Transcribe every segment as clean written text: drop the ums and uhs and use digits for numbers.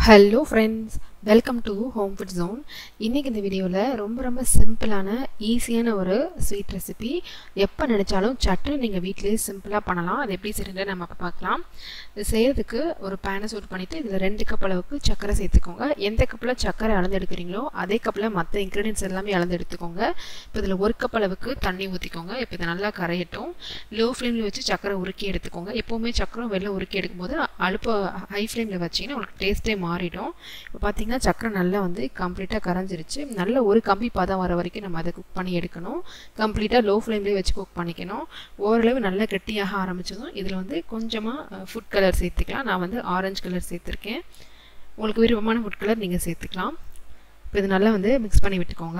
Hello friends, welcome to Home Food Zone. இன்னைக்கு இந்த வீடியோல ரொம்ப சிம்பிளான ஈஸியான ஒரு ஸ்வீட் ரெசிபி எப்ப நினைச்சாலும் சட்டுன்னு நீங்க வீட்லயே சிம்பிளா பண்ணலாம். அது எப்படி செய்யறதுன்னு நம்ம பார்க்கலாம். இது செய்யிறதுக்கு ஒரு pan சூடு பண்ணிட்டு இதுல 2 கப் அளவுக்கு சர்க்கரை சேர்த்துக்கோங்க. எந்த கப்ல சர்க்கரை அளந்து எடுக்கறீங்களோ அதே கப்ல மத்த ingredients எல்லாமே அளந்து எடுத்துக்கோங்க. இப்போ இதுல 1 கப் அளவுக்கு தண்ணி ஊத்திக்கோங்க. இப்போ இது நல்லா கரையட்டும். லோ ஃப்ளேம்ல வச்சு சர்க்கரை உருக்கி எடுத்துக்கோங்க. எப்பவுமே சர்க்கரை வெல்ல உருக்கி எடுக்கும்போது அடுப்பு ஹை ஃப்ளேம்ல வச்சீங்கன்னா உங்களுக்கு டேஸ்டே மாறிடும். இப்போ பாத்தீங்கன்னா சர்க்கரை நல்லா வந்து கம்ப்ளீட்டா கரைஞ்சிருச்சு. நல்ல ஒரு கம்பி பதம் வர வரைக்கும் நம்ம அதை குக் பண்ணி எடுக்கணும். கம்ப்ளீட்டா லோ ஃப்ளேம்லயே வச்சு குக் பண்ணிக்கணும். ஓரளவு நல்லா கெட்டியாக ஆரம்பிச்சதும் இதுல வந்து கொஞ்சமா ஃபுட் கலர் சேர்த்துக்கலாம். நான் வந்து ஆரஞ்சு கலர் சேர்த்திருக்கேன். உங்களுக்கு விருப்பமான ஃபுட் கலர் நீங்க சேர்த்துக்கலாம். இப்போ இது நல்லா வந்து மிக்ஸ் பண்ணி விட்டுக்கோங்க.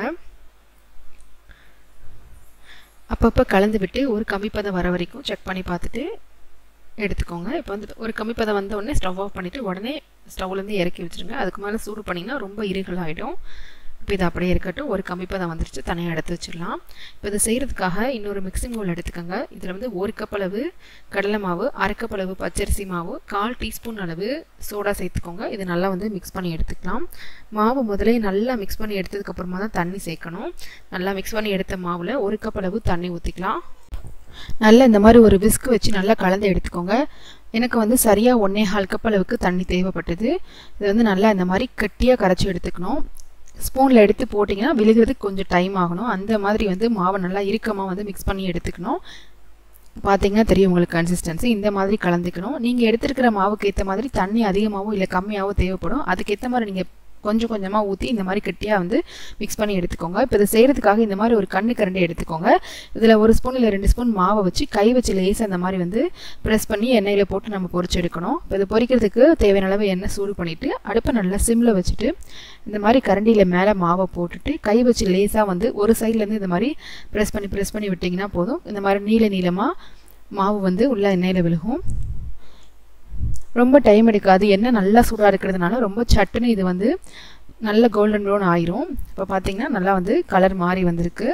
அப்பப்ப கலந்து விட்டு ஒரு கம்பி பதம் வர வரைக்கும் செக் பண்ணி பார்த்துட்டு எடுத்துக்கோங்க. இப்போ வந்து ஒரு கம்பி பதம் வந்த உடனே ஸ்டவ் ஆஃப் பண்ணிட்டு உடனே ஸ்டவ்ல இருந்து இறக்கி வச்சிருங்க. அதுக்கு மேல சூடு பண்ணீங்கன்னா ரொம்ப இறுகல் ஆயிடும். இப்போ இது அப்படியே இருக்கட்டும். ஒரு கம்பி பதம் வந்துருச்சு, தனியா எடுத்து வச்சிடலாம். இப்போ இதை செய்யறதுக்காக இன்னொரு மிக்சிங் பவுல் எடுத்துக்கோங்க. இதுல வந்து 1 கப் அளவு கடலை மாவு, 1/2 கப் அளவு பச்சரிசி மாவு, 1/4 டீஸ்பூன் அளவு சோடா சேர்த்துக்கோங்க. இது நல்லா வந்து மிக்ஸ் பண்ணி எடுத்துக்கலாம். மாவு முதல்ல நல்லா மிக்ஸ் பண்ணி எடுத்ததுக்கு அப்புறமா தான் தண்ணி சேர்க்கணும். நல்லா மிக்ஸ் பண்ணி எடுத்த மாவுல 1 கப் அளவு தண்ணி ஊத்திக்கலாம். நல்லா இந்த மாதிரி ஒரு விஸ்க் வச்சு நல்லா கலந்து எடுத்துக்கோங்க. எனக்கு வந்து சரியா 1.25 கப் அளவுக்கு தண்ணி தேவைப்பட்டது. இது வந்து நல்லா இந்த மாதிரி கட்டியா கரைச்சி எடுத்துக்கணும். ஸ்பூன்ல எடுத்து போட்டிங்கன்னா விழுகிறதுக்கு கொஞ்சம் டைம் ஆகணும். அந்த மாதிரி வந்து மாவை நல்லா இறுக்கமா வந்து மிக்ஸ் பண்ணி எடுத்துக்கணும். பாத்தீங்கன்னா தெரியும் உங்களுக்கு கன்சிஸ்டன்சி. இந்த மாதிரி கலந்துக்கணும். நீங்க எடுத்துக்கிற மாவுக்கு ஏத்த மாதிரி தண்ணி அதிகமாவோ இல்ல கம்மியாவோ தேவைப்படும். அதுக்கு ஏத்த மாதிரி நீங்க கொஞ்சம் கொஞ்சமா ஊத்தி இந்த மாதிரி கெட்டியா வந்து மிக்ஸ் பண்ணி எடுத்துக்கோங்க. இப்போ இதை செய்யறதுக்காக இந்த மாதிரி ஒரு கண்ணு கரண்டி எடுத்துக்கோங்க. இதுல 1 ஸ்பூன் இல்ல 2 ஸ்பூன் மாவை வச்சு கை வச்சு லேசா அந்த மாதிரி வந்து பிரஸ் பண்ணி எண்ணெயில போட்டு நம்ம பொரிச்சு எடுக்கணும். இப்போ இது பொரிக்கிறதுக்கு தேவையான அளவு எண்ணெய் சூடு பண்ணிட்டு அடுப்பை நல்லா சிம்ல வச்சுட்டு இந்த மாதிரி கரண்டியில மேல மாவை போட்டுட்டு கை வச்சு லேசா வந்து ஒரு சைடுல இருந்து இந்த மாதிரி பிரஸ் பண்ணி விட்டீங்கன்னா போதும். இந்த மாதிரி நீளமா மாவு வந்து உள்ள எண்ணெயில விழுகும். ரொம்ப டைம் எடுக்காது. எண்ணெய் நல்லா சூடா இருக்கிறதுனால ரொம்ப சட்டுன்னு இது வந்து நல்ல கோல்டன் ப்ரௌன் ஆயிரும். இப்போ பாத்தீங்கன்னா நல்லா வந்து கலர் மாறி வந்திருக்கு.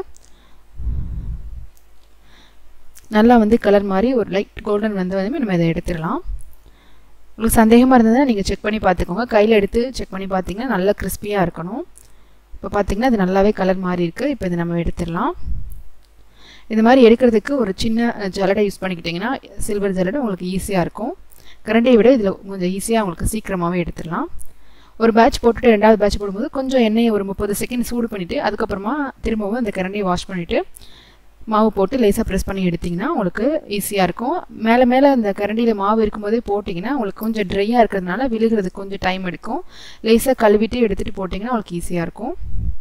நல்லா வந்து கலர் மாறி ஒரு லைட் கோல்டன் வந்ததுமே நம்ம இதை எடுத்துடலாம். உங்களுக்கு சந்தேகமா இருந்ததுன்னா நீங்க செக் பண்ணி பார்த்துக்கோங்க. கையில எடுத்து செக் பண்ணி பார்த்தீங்கன்னா நல்லா கிறிஸ்பியா இருக்கணும். இப்போ பாத்தீங்கன்னா இது நல்லாவே கலர் மாறி இருக்கு. இப்போ இதை நம்ம எடுத்துடலாம். இந்த மாதிரி எடுக்கிறதுக்கு ஒரு சின்ன ஜல்லடை யூஸ் பண்ணிக்கிட்டீங்கன்னா சில்வர் ஜல்லடை உங்களுக்கு ஈஸியா இருக்கும். கரண்டியை விட இதில் கொஞ்சம் ஈஸியாக உங்களுக்கு சீக்கிரமாகவே எடுத்துடலாம். ஒரு பேட்ச் போட்டுட்டு 2வது பேட்ச் போடும்போது கொஞ்சம் எண்ணெயை ஒரு 30 செகண்ட் சூடு பண்ணிவிட்டு அதுக்கப்புறமா திரும்பவும் அந்த கரண்டியை வாஷ் பண்ணிவிட்டு மாவு போட்டு லேசாக ப்ரெஸ் பண்ணி எடுத்திங்கன்னா உங்களுக்கு ஈஸியாக இருக்கும். மேலே அந்த கரண்டியில் மாவு இருக்கும்போதே போட்டிங்கன்னா உங்களுக்கு கொஞ்சம் ட்ரையாக இருக்கிறதுனால விழுகிறதுக்கு கொஞ்சம் டைம் எடுக்கும். லேசாக கழுவிட்டு எடுத்துகிட்டு போட்டிங்கன்னா உங்களுக்கு ஈஸியாக இருக்கும்.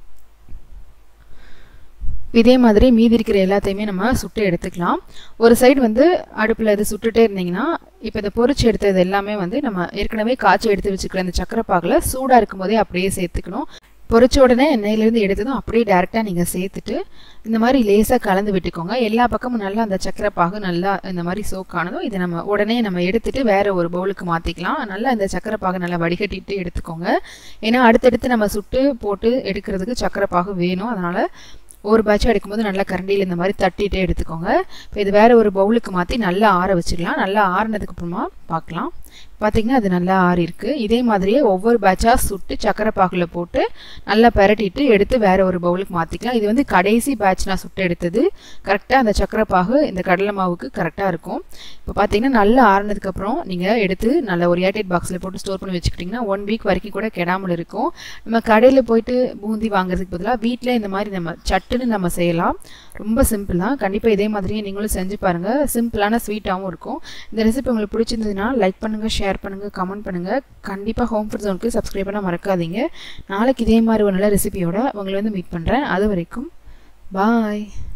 இதே மாதிரி மீதி இருக்கிற எல்லாத்தையுமே நம்ம சுட்டு எடுத்துக்கலாம். ஒரு சைடு வந்து அடுப்புல இது சுட்டுட்டே இருந்தீங்கன்னா இப்போ இதை பொரிச்சு எடுத்தது எல்லாமே வந்து நம்ம ஏற்கனவே காய்ச்சி எடுத்து வச்சுக்கிற அந்த சக்கரை பாகுல சூடா இருக்கும்போதே அப்படியே சேர்த்துக்கணும். பொரிச்ச உடனே எண்ணெயிலிருந்து எடுத்ததும் அப்படியே டைரக்டா நீங்க சேர்த்துட்டு இந்த மாதிரி லேசா கலந்து விட்டுக்கோங்க. எல்லா பக்கமும் நல்லா அந்த சக்கரை பாகு நல்லா இந்த மாதிரி சோக் ஆனதும் இதை நம்ம உடனே நம்ம எடுத்துட்டு வேற ஒரு பவுலுக்கு மாத்திக்கலாம். நல்லா இந்த சக்கரை பாகு நல்லா வடிகட்டிட்டு எடுத்துக்கோங்க. ஏன்னா அடுத்தடுத்து நம்ம சுட்டு போட்டு எடுக்கிறதுக்கு சக்கரை பாகு வேணும். அதனால ஒரு பேட்ச் எடுக்கும்போது நல்லா கரண்டியில் இந்த மாதிரி தட்டிட்டே எடுத்துக்கோங்க. இப்போ இது வேற ஒரு பவுலுக்கு மாற்றி நல்லா ஆற வச்சிடலாம். நல்லா ஆறினதுக்கு அப்புறமா பார்க்கலாம். பார்த்தீங்கன்னா அது நல்லா ஆறி இருக்கு. இதே மாதிரியே ஒவ்வொரு பேட்சாக சுட்டு சக்கரை பாகுல போட்டு நல்லா பரட்டிட்டு எடுத்து வேற ஒரு பவுலுக்கு மாற்றிக்கலாம். இது வந்து கடைசி பேட்ச் நான் சுட்டு எடுத்தது. கரெக்டாக அந்த சக்கரை பாகு இந்த கடலை மாவுக்கு கரெக்டாக இருக்கும். இப்போ பார்த்தீங்கன்னா நல்லா ஆறினதுக்கப்புறம் நீங்கள் எடுத்து நல்ல ஒரு ஏர்டைட் பாக்ஸில் போட்டு ஸ்டோர் பண்ணி வச்சுக்கிட்டிங்கன்னா 1 வீக் வரைக்கும் கூட கெடாமல் இருக்கும். நம்ம கடையில் போயிட்டு பூந்தி வாங்குறதுக்கு பதிலாக வீட்டில் இந்த மாதிரி நம்ம சட்டுன்னு நம்ம செய்யலாம். ரொம்ப சிம்பிள் தான். கண்டிப்பாக இதே மாதிரியே நீங்களும் செஞ்சு பாருங்க. சிம்பிளான ஸ்வீட்டாகவும் இருக்கும். இந்த ரெசிபி உங்களுக்கு பிடிச்சிருந்ததுன்னா லைக் பண்ணுங்க, ஷேர் பண்ணுங்க, கமெண்ட் பண்ணுங்க. கண்டிப்பா ஹோம் ஃபுட் ஜோனுக்கு சப்ஸ்கிரைப் பண்ண மறக்காதீங்க. நாளைக்கு இதே மாதிரி ஒரு நல்ல ரெசிபியோட உங்களை வந்து மீட் பண்றேன். அது வரைக்கும் பாய்.